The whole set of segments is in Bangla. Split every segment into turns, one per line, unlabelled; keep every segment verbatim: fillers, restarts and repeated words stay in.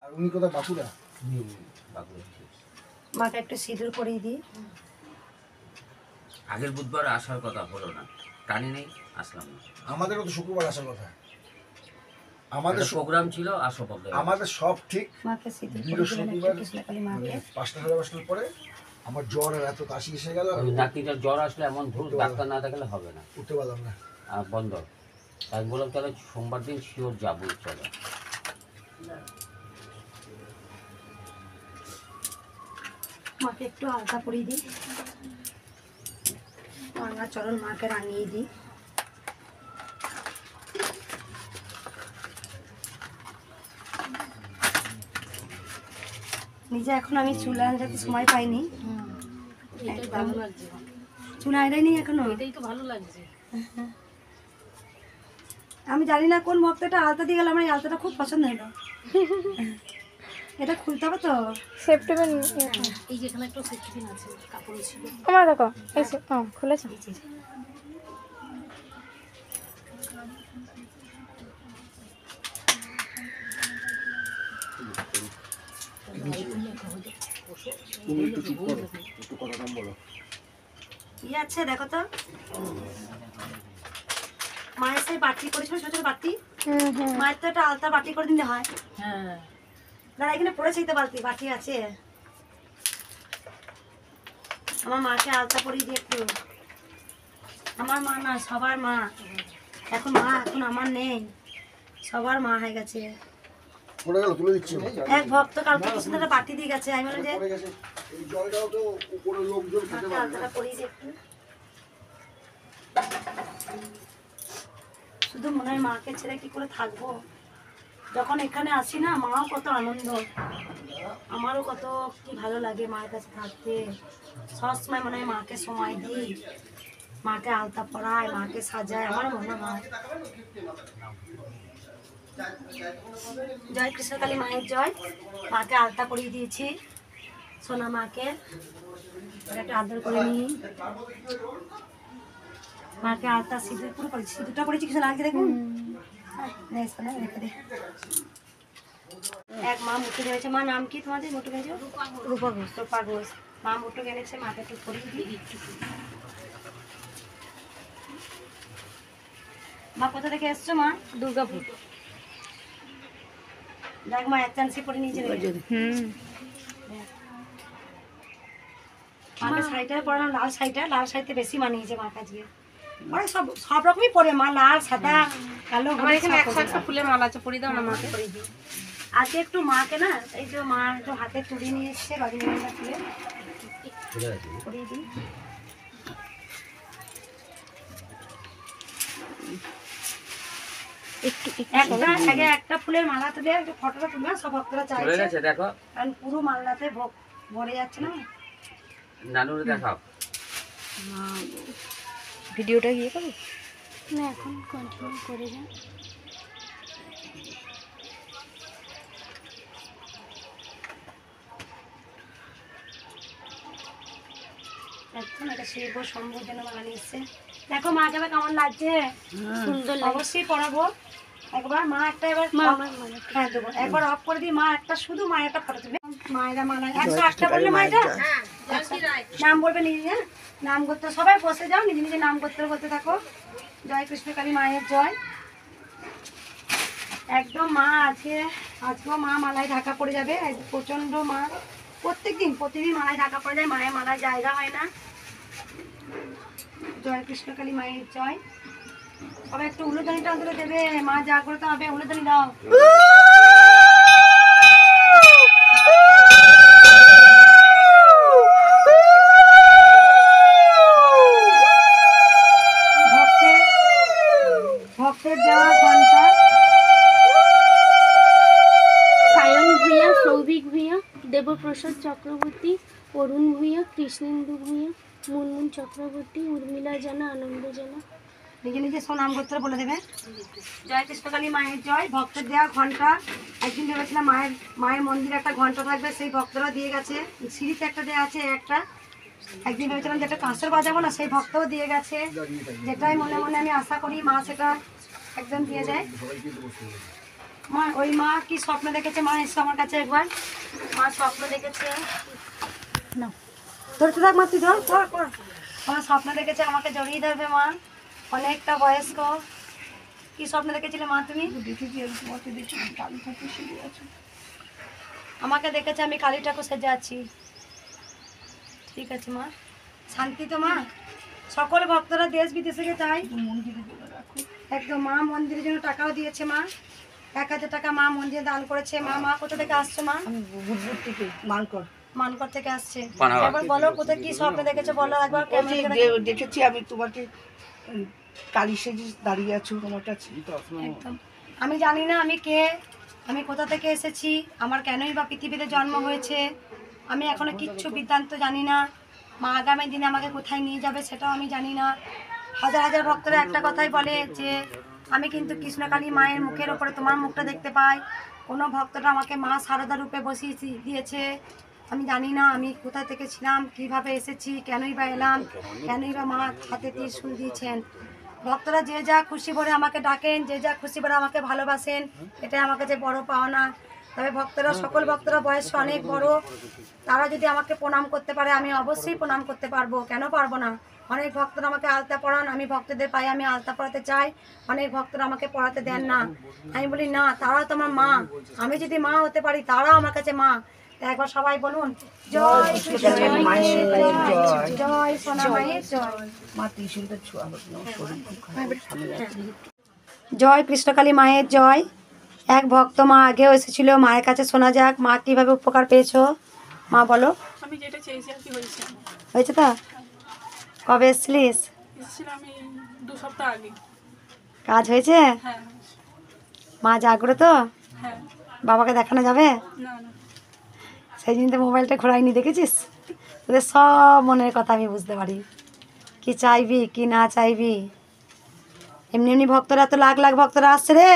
উনি কোথায় বাঁকুড়া?
হুম বাঁকুড়া।
মাকে একটু সিঁদুর পরিয়ে দিই।
আগের বুধবার আসার কথা হলো না, টানি নেই, আসলাম না।
আমাদেরও তো শুক্রবার আসার কথা, আমাদের
প্রোগ্রাম ছিল আসো পথে।
আমাদের সব ঠিক।
মাকে সিঁদুর
বিরো
পরিয়ে দিলাম
শনিবার
একটু কৃষ্ণকালী মাকে।
পাঁচটা সাড়ে পাঁচটার পরে আমার জ্বর আর এত কাশি এসে গেল,
নাতিটার জ্বর আসলে এমন ধূর, ডাক্তার না দেখালে হবে না,
উঠতে পারলাম না,
আর বন্ধ। তাই বললাম তাহলে সোমবার দিন শিওর যাবো, চলো।
মাকে একটু আলতা পরিয়ে দিই, রাঙা চরণ মাকে রাঙিয়ে দিই। নিজে এখন আমি চুলা আনতে সময় পাইনি, চুলা আনাইনি এখনো।
এটাই তো ভালো লাগছে।
আমি জানি না কোন ভক্তটা আলতা দিয়ে গেল, আমার এই আলতাটা খুব পছন্দ হলো। এটা খুলতে হবে তো
সেপ্টেম্বর। এই যেখানে একটা সেপ্টেম্বর আছে, কাপড় ছিল
আমার দেখো এসে ও খুলেছে।
তুমি একটু চুপ করো, একটু কথা কম বলো।
কি আছে দেখো তো, মায়ের সেই বাটি করেছিল, ছোট ছোট বাটি, মায়ের তো একটা আলতা বাটি করে দিতে হয়।
হ্যাঁ
দাঁড়া এখানে পড়েছে তো বালতি, বাটি আছে। আমার মাকে আলতা পরিয়ে দিয়ে একটু, আমার মা না সবার মা, এখন মা এখন আমার নেই, সবার মা হয়ে গেছে।
পড়ে গেল, তুলে দিচ্ছি।
এক ভক্ত কালকে কিছু ধরে বাটি দিয়ে গেছে, আমি বললাম যে
পড়ে গেছে, এই জলটাও তো উপরে লোকজন খেতে
মাকে
পারবে
আলতাটা
না।
পরিয়ে দিয়ে একটু, শুধু মনে হয় মাকে ছেড়ে কি করে থাকবো। যখন এখানে আসি না, মাও কত আনন্দ, আমারও কত কি ভালো লাগে মায়ের কাছে থাকতে। সবসময় মনে হয় মাকে সময় দিই, মাকে আলতা পরায়, মাকে সাজায়, আমার মনে হয়। জয় কৃষ্ণকালী মায়ের জয়। মাকে আলতা পরিয়ে দিয়েছি, সোনা মাকে একটু আদর করে নিই। মাকে আলতা সিঁদুর পুরো করেছি, সিঁদুরটা করেছি কিছু লাগছে দেখুন। রেখে দে। এক মা মুটু গেছে, মা নাম কি তোমাদের? মুটু গেছে রূপা ঘোষ, রূপা ঘোষ। মা মুটু গেছে, মাকে একটু পরিয়ে দিই। মা কোথা থেকে এসছো মা?
দুর্গাপুর।
দেখ মা এক চান্সি পরে নিয়েছে,
হুম
মাকে শাড়িটা পরালাম, লাল শাড়িটা, লাল শাড়িতে বেশি মানিয়েছে মা কাছে। মানে সব সব রকমই পরে মা, লাল সাদা কালো।
আমার এখানে একশো একশো ফুলের মালা আছে, পরিয়ে দাও না মাকে।
পরিয়ে দিই আজকে একটু মাকে না, এই যে মা একটু হাতে চুড়ি নিয়ে এসছে রজনীগন্ধা ফুলে, পরিয়ে দিই। একটা আগে একটা ফুলের মালা তুলে একটু ফটোটা তুলে সব ভক্তরা
চলে
চাইছে,
গেছে, দেখো
কারণ পুরো মালাতে ভোগ ভরে যাচ্ছে না।
নানুরে দেখাও।
ভিডিওটা গিয়ে করো
না এখন কন্টিনিউ করে যান।
একদম এটা শিব শম্ভুর জন্য মালা নিয়ে এসছে। দেখো মা যাবে কেমন লাগছে,
সুন্দর
অবশ্যই পরাবো। একবার মা একটা, এবার হ্যাঁ দেবো, একবার অফ করে দিই। মা একটা, শুধু মায়ের একটা ফটো তুলবে। মায়েরা মালা একশো আটটা বললে মায়েরা নাম বলবে নিজে, হ্যাঁ নাম করতে সবাই বসে যাও, নিজে নিজে নাম করতে বলতে থাকো। জয় কৃষ্ণকালী মায়ের জয়। একদম মা আজকে আজকেও মা মালায় ঢাকা পড়ে যাবে, প্রচন্ড মা প্রত্যেক দিন প্রতিদিন মালায় ঢাকা পড়ে যায়, মায়ের মালায় জায়গা হয় না। জয় কৃষ্ণকালী মায়ের জয়। সবাই একটু উলুদানিটা অন্তত দেবে, মা জাগ্রত হবে, উলুদানি দাও। ভক্তের ভক্তের দেওয়া ঘন্টা।
সায়ন ভূঁইয়া, সৌভিক ভূঁইয়া, দেবপ্রসাদ চক্রবর্তী, অরুণ ভূঁইয়া, কৃষ্ণেন্দু ভূঁইয়া, মুনমুন চক্রবর্তী, উর্মিলা জানা, আনন্দ জানা।
নিজে নিজে সোনাম গোত্র বলে দেবে। জয় কৃষ্ণকালী মায়ের জয়। ভক্তের দেওয়া ঘন্টা, একদিন ভেবেছিলাম মায়ের মায়ের মন্দিরে একটা ঘন্টা থাকবে, সেই ভক্তরা দিয়ে গেছে। সিঁড়িতে একটা দেওয়া আছে একটা, একদিন ভেবেছিলাম যে একটা কাঁসর বাজাবো না, সেই ভক্তও দিয়ে গেছে। যেটাই মনে মনে আমি আশা করি মা সেটা একদম দিয়ে দেয়। মা ওই মা কি স্বপ্ন দেখেছে মা এসো আমার কাছে একবার। মা স্বপ্ন দেখেছে না ধরতে থাক মা, তুই ধর পড় পড়। আমার স্বপ্ন দেখেছে আমাকে জড়িয়ে ধরবে মা, অনেকটা বয়স্ক। কি স্বপ্ন দেখেছিলে মা তুমি? আমাকে দেখেছে আমি কালী ঠাকুর সেজে আছি। ঠিক আছে মা, শান্তি তো মা। সকল ভক্তরা দেশ বিদেশে চাই একদম। মা মন্দিরের জন্য টাকাও দিয়েছে মা, এক হাজার টাকা মা মন্দিরে দান করেছে। মা মা কোথা থেকে আসছো মা?
থেকে মানকর
মানকর থেকে আসছে।
পানাগড়।
একবার বলো কোথায় কি স্বপ্ন দেখেছো বলো একবার।
ওই যে দে- দেখেছি আমি তোমাকে উম, কালী সেজে দাঁড়িয়ে আছো তোমার কাছে।
একদম। আমি জানি না আমি কে, আমি কোথা থেকে এসেছি, আমার কেনই বা পৃথিবীতে জন্ম হয়েছে, আমি এখনো কিচ্ছু বৃত্তান্ত জানি না। মা আগামী দিনে আমাকে কোথায় নিয়ে যাবে সেটাও আমি জানি না। হাজার হাজার ভক্তরা একটা কথাই বলে যে আমি কিন্তু কৃষ্ণকালী মায়ের মুখের ওপরে তোমার মুখটা দেখতে পাই। কোনো ভক্তটা আমাকে মা সারদা রূপে বসিয়ে দিয়েছে। আমি জানি না আমি কোথা থেকে ছিলাম, কিভাবে এসেছি, কেনই বা এলাম, কেনই বা মা হাতে ত্রিশূল দিয়েছেন। ভক্তরা যে যা খুশি করে আমাকে ডাকেন, যে যা খুশি করে আমাকে ভালোবাসেন, এটাই আমার কাছে বড় পাওনা। তবে ভক্তরা সকল ভক্তরা বয়স অনেক বড়, তারা যদি আমাকে প্রণাম করতে পারে আমি অবশ্যই প্রণাম করতে পারবো, কেন পারবো না। অনেক ভক্তরা আমাকে আলতা পড়ান, আমি ভক্তদের পাই আমি আলতা পড়াতে চাই, অনেক ভক্তরা আমাকে পড়াতে দেন না। আমি বলি না, তারাও তো আমার মা, আমি যদি মা হতে পারি তারাও আমার কাছে মা। তা একবার সবাই বলুন জয় কৃষ্ণকালী মায়ের জয়, জয় সোনা মায়ের জয়।
মা ত্রিশূলটা ছোঁয়া হোক না, শরীর খুব খারাপ, সামনে আছে।
জয় কৃষ্ণকালী মায়ের জয়। এক ভক্ত মা আগেও এসেছিল, মায়ের কাছে শোনা যাক মা কীভাবে উপকার পেয়েছো। মা বলো।
আমি যেটা চেয়েছি আর কি হয়েছে।
হয়েছে তো? কবে এসছিলিস?
এসেছিলাম আমি দু সপ্তাহ আগে।
কাজ হয়েছে?
হ্যাঁ
মা জাগ্রত?
হ্যাঁ।
বাবাকে দেখানো যাবে?
না না
সেই দিন তো মোবাইলটা ঘোরাইনি, দেখেছিস? তোদের সব মনের কথা আমি বুঝতে পারি, কি চাইবি কি না চাইবি। এমনি এমনি ভক্তরা তো লাখ লাখ ভক্তরা আসছে রে।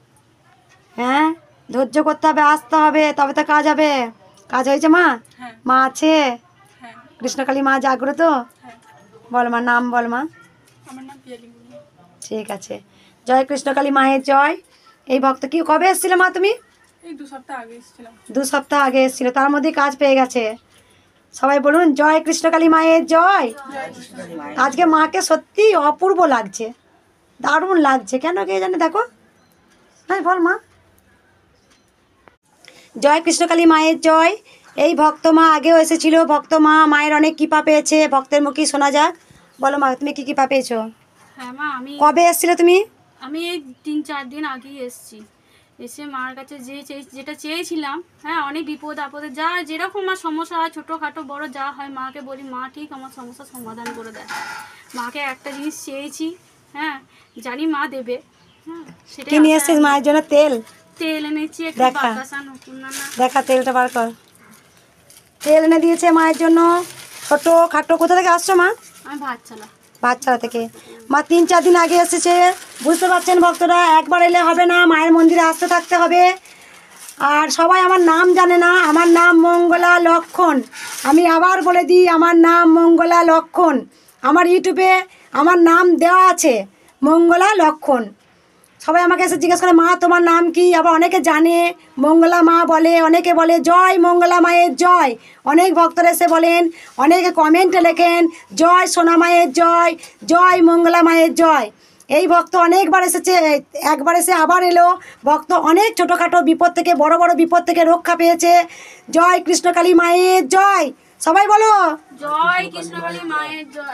হ্যাঁ, ধৈর্য করতে হবে, আসতে হবে, তবে তো কাজ হবে। কাজ হয়েছে মা?
হ্যাঁ
মা আছে?
হ্যাঁ
কৃষ্ণকালী মা জাগ্রত?
হ্যাঁ।
বল মা, নাম বল মা।
আমার নাম পিয়ালি মুর্মু।
ঠিক আছে, জয় কৃষ্ণকালী মায়ের জয়। এই ভক্ত কি কবে এসেছিল মা তুমি?
এই দু সপ্তাহ আগে এসেছিলাম।
দু সপ্তাহ আগে এসেছিল, তার মধ্যে কাজ পেয়ে গেছে। সবাই বলুন জয় কৃষ্ণকালী মায়ের জয়। আজকে মাকে সত্যি অপূর্ব লাগছে, দারুণ লাগছে, কেন কে জানে। দেখো, হ্যাঁ বল মা। জয় কৃষ্ণকালী মায়ের জয়। এই ভক্ত মা আগেও এসেছিল, ভক্ত মা মায়ের অনেক কৃপা পেয়েছে, ভক্তের মুখেই শোনা যাক। বলো মা, তুমি কি কৃপা পেয়েছো?
হ্যাঁ মা, আমি
কবে এসেছিলে তুমি?
আমি এই তিন চার দিন আগেই এসেছি। এসে মার কাছে যে চেয়ে যেটা চেয়েছিলাম, হ্যাঁ অনেক বিপদ আপদে যা যেরকম আমার সমস্যা হয়, ছোটোখাটো বড় যা হয়, মাকে বলি মা ঠিক আমার সমস্যার সমাধান করে দেয়। মাকে একটা জিনিস চেয়েছি, হ্যাঁ জানি মা দেবে। হ্যাঁ
কি
সেটাই
নিয়ে
আশা-
এসছিস মায়ের জন্য? তেল
তেল এনেছি, একটু
দেখা।
বাতাসা নতুন নানা।
দেখা, তেলটা বার কর। তেল এনে দিয়েছে মায়ের জন্য, ছোটো খাটো। কোথা থেকে আসছো মা?
আমি ভাত চালা।
বাচ্চারা থেকে। মা তিন চার দিন আগে এসেছে, বুঝতে পারছেন ভক্তরা, একবার এলে হবে না, মায়ের মন্দিরে আসতে থাকতে হবে। আর সবাই আমার নাম জানে না, আমার নাম মঙ্গলা লক্ষণ। আমি আবার বলে দিই, আমার নাম মঙ্গলা লক্ষণ। আমার ইউটিউবে আমার নাম দেওয়া আছে মঙ্গলা লক্ষণ। সবাই আমাকে এসে জিজ্ঞেস করে মা তোমার নাম কি, আবার অনেকে জানে মঙ্গলা মা বলে, অনেকে বলে জয় মঙ্গলা মায়ের জয়। অনেক ভক্তরা এসে বলেন, অনেকে কমেন্টে লেখেন জয় সোনা মায়ের জয়, জয় মঙ্গলা মায়ের জয়। এই ভক্ত অনেকবার এসেছে, একবার এসে আবার এলো। ভক্ত অনেক ছোটোখাটো বিপদ থেকে, বড় বড় বিপদ থেকে রক্ষা পেয়েছে। জয় কৃষ্ণকালী মায়ের জয়। সবাই বলো
জয় কৃষ্ণকালী মায়ের জয়।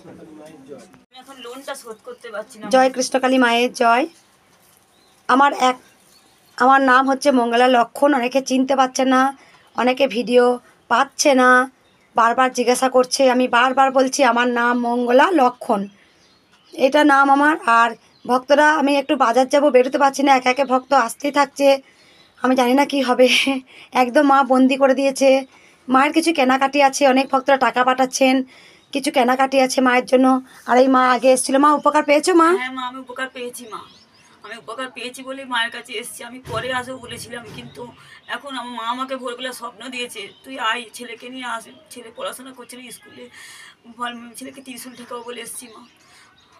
এখন লোনটা শোধ করতে পারছি না।
জয় কৃষ্ণকালী মায়ের জয়। আমার এক আমার নাম হচ্ছে মঙ্গলা লক্ষণ। অনেকে চিনতে পারছে না, অনেকে ভিডিও পাচ্ছে না, বারবার জিজ্ঞাসা করছে। আমি বারবার বলছি আমার নাম মঙ্গলা লক্ষণ, এটা নাম আমার। আর ভক্তরা, আমি একটু বাজার যাব, বেরোতে পারছি না, এক একে ভক্ত আসতেই থাকছে, আমি জানি না কি হবে। একদম মা বন্দি করে দিয়েছে। মায়ের কিছু কেনাকাটি আছে, অনেক ভক্তরা টাকা পাঠাচ্ছেন, কিছু কেনাকাটি আছে মায়ের জন্য। আর এই মা আগে এসেছিলো। মা উপকার পেয়েছো মা?
হ্যাঁ মা, আমি উপকার পেয়েছি মা, আমি উপকার পেয়েছি বলেই মায়ের কাছে এসেছি। আমি পরে আসবো বলেছিলাম, কিন্তু এখন আমার মা আমাকে ভোরবেলা স্বপ্ন দিয়েছে তুই আয়, ছেলেকে নিয়ে আস, ছেলে পড়াশোনা করছে না স্কুলে, বল ছেলেকে টিউশন ঠেকাবো বলে এসেছি মা।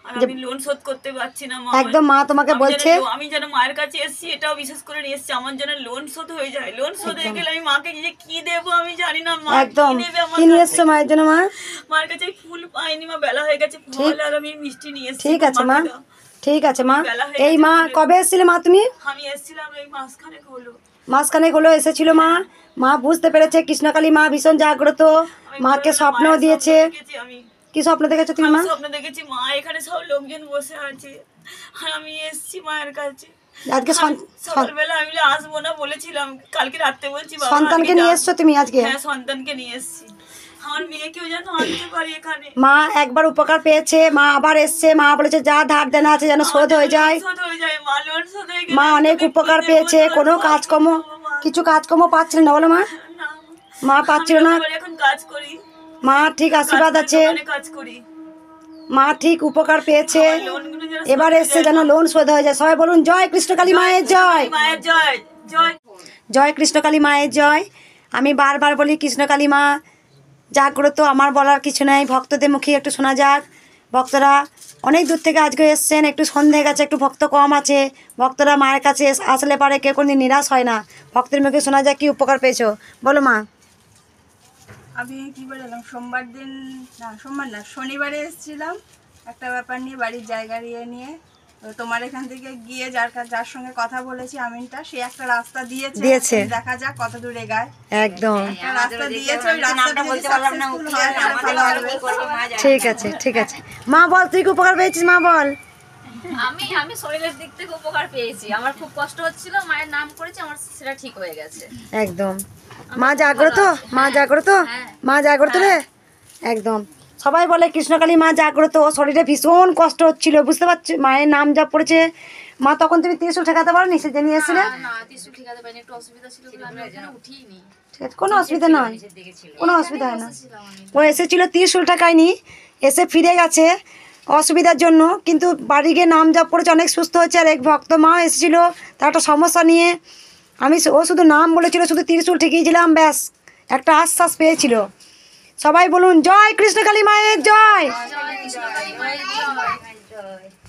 আর আমি লোন শোধ করতে পারছি না মা।
একদম মা তোমাকে
আমি
বলছে
যেন- আমি যেন মায়ের কাছে এসেছি এটাও বিশেষ করে নিয়ে এসেছি, আমার যেন লোন শোধ হয়ে যায়। লোন শোধ হয়ে গেলে আমি মাকে যে কি দেবো আমি জানি না মা,
একদম
কি দেবে আমার
কি নিয়ে
কাছে?
এসছো মায়ের জন্য মা?
মায়ের কাছে ফুল পাইনি মা, বেলা হয়ে গেছে, ফল আর আমি মিষ্টি নিয়ে এসেছি।
ঠিক আছে মা,
মাকে দাও।
ঠিক আছে মা।
বেলা হয়ে
এই
গেছে,
মা
ফুলের-
কবে এসেছিলে মা তুমি?
আমি এসেছিলাম এই মাসখানেক হলো।
মাঝখানেক হলো এসেছিল মা। মা বুঝতে পেরেছে কৃষ্ণকালী মা ভীষণ জাগ্রত,
আমি
মাকে
ভোরবেলা
স্বপ্ন
মায়ের
দিয়েছে।
স্বপ্ন দেখেছি আমি।
কি স্বপ্ন দেখেছো তুমি
আমি
মা?
স্বপ্ন দেখেছি মা এখানে সব লোকজন বসে আছে আর আমি এসেছি মায়ের কাছে।
আজকে সন-
সকালবেলা আমি বলে আসবো না বলেছিলাম, কালকে রাতে বলছি বাবা
সন্তানকে
আজকে
নিয়ে
যাবো।
এসছো তুমি আজকে?
হ্যাঁ সন্তানকে নিয়ে এসেছি, আমার মেয়েকেও যেন আনতে পারি এখানে।
মা একবার উপকার পেয়েছে, মা আবার এসছে, মা বলেছে যা ধার দেনা আছে যেন শোধ হয়ে যায়।
শোধ হয়ে যায় মা, লোন শোধ হয়ে গেলে
মা
আমি
অনেক
তোকে
উপকার
কি দেবো?
পেয়েছে,
লোন
কোনো
শোধ
কাজকর্ম
করবো মা।
কিছু কাজকর্ম পাচ্ছিল না বলো মা?
না,
মা পাচ্ছিল
আমি
না।
এবারে এখন কাজ করি,
মা ঠিক আশীর্বাদ
কাজ
আছে,
করি, দোকানে কাজ করি।
মা ঠিক উপকার পেয়েছে,
লোনগুলো যেন
এবার
শোধ হয়ে
এসছে
যায়
যেন
মা।
লোন শোধ হয়ে যায়। সবাই বলুন জয় কৃষ্ণকালী মায়ের জয়,
মায়ের জয় জয়।
জয় কৃষ্ণকালী মায়ের জয়। আমি বারবার বলি কৃষ্ণকালী মা জাগ্রত, আমার বলার কিছু নাই, ভক্তদের মুখে একটু শোনা যাক। ভক্তরা অনেক দূর থেকে আজকে এসছেন, একটু সন্ধে গেছে, একটু ভক্ত কম আছে। ভক্তরা মায়ের কাছে এস- আসলে পারে কেউ কোনদিন নিরাশ হয় না। ভক্তের মুখে শোনা যাক কি উপকার পেয়েছো, বলো মা।
আমি কি বলে এলাম সোমবার দিন, না সোমবার না শনিবারে এসেছিলাম একটা ব্যাপার নিয়ে, বাড়ির জায়গা নিয়ে নিয়ে তো তোমার এখান থেকে গিয়ে যার কা- যার সঙ্গে কথা বলেছি আমিনটা, সে একটা রাস্তা দিয়েছে,
দিয়েছে।
দেখা যাক কত দূর এগায়।
একদম
একটা রাস্তা দিয়েছে, ওই রাস্তাটা যদি successful হয় তাহলে ভালো হবে।
ঠিক আছে, ঠিক আছে মা বল তুই কি উপকার পেয়েছিস, মা বল।
আমি আমি শরীরের দিক থেকে উপকার পেয়েছি, আমার খুব কষ্ট হচ্ছিল, মায়ের নাম করেছি, আমার সেটা ঠিক হয়ে গেছে।
একদম মা জাগ্রত, মা জাগ্রত, মা জাগ্রত রে একদম। সবাই বলে কৃষ্ণকালী মা জাগ্রত, ওর শরীরে ভীষণ কষ্ট হচ্ছিল, বুঝতে পারছি মায়ের নাম যা পড়েছে। মা তখন তুমি ত্রিশূল ঠেকাতে পারো নি, সে নিয়ে এসেছিলে?
না না ত্রিশূল ঠিকাতে পারিনি, একটু অসুবিধা ছিল বলে আমি ওখানে উঠিনি।
ঠিক আছে, কোনো অসুবিধা নয়, কোনো অসুবিধা হয় না। ও এসেছিল ত্রিশূল ঠেকায়নি, এসে ফিরে গেছে অসুবিধার জন্য, কিন্তু বাড়ি গিয়ে নাম যা পড়েছে অনেক সুস্থ হচ্ছে। আর এক ভক্ত মা এসেছিল তার একটা সমস্যা নিয়ে, আমি ও শুধু নাম বলেছিল, শুধু ত্রিশূল ঠেকিয়েছিলাম, ব্যাস একটা আশ্বাস পেয়েছিল। সবাই বলুন জয় কৃষ্ণকালী মায়ের জয়।
জয় জয় জয় জয়।